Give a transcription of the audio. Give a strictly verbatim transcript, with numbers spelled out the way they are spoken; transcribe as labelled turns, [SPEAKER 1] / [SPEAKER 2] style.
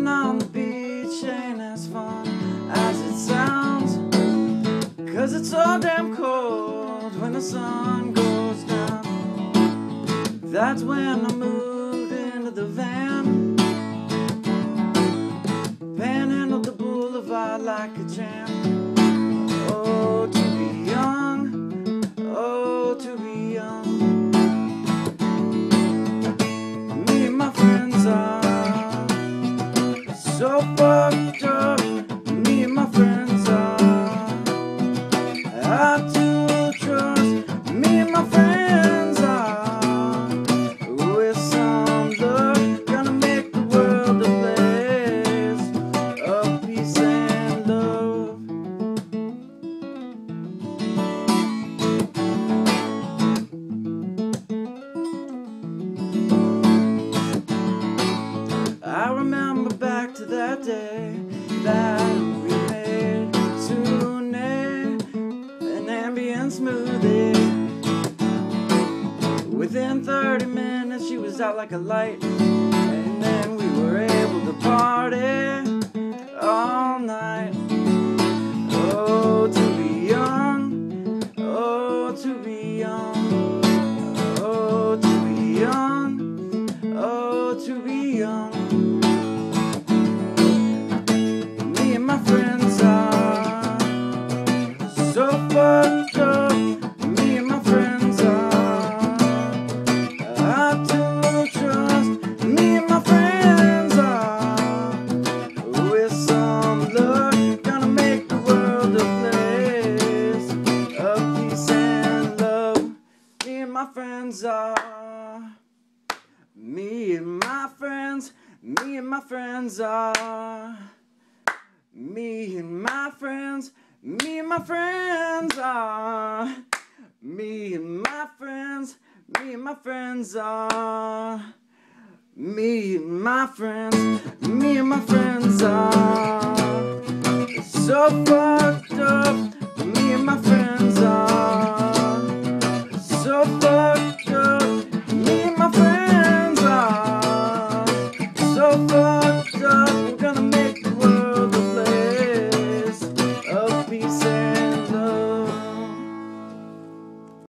[SPEAKER 1] on the beach ain't as fun as it sounds, 'cause it's so damn cold when the sun goes down. That's when I moved into the van, panhandled the boulevard like a champ. Oh, to be young, oh, to be young. Me and my friends are so fucked up. Me and my friends are hard to trust. Me and my friends are, with some luck, gonna make the world a place of peace and love. I remember back to that day that we made Sune an ambient smoothie. Within thirty minutes she was out like a light, and then we were able to party all night. Oh, to be young, oh, to be young, oh, to be young, oh, to be young. Me and my friends are so fucked up. Me and my friends are hard to trust. Me and my friends are, with some luck, gonna make the world a place of peace and love. Me and my friends are, me and my friends, me and my friends are, me and my friends, me and my friends are, me and my friends, me and my friends are, me and my friends, me and my friends are so fucked up. Me and my friends are so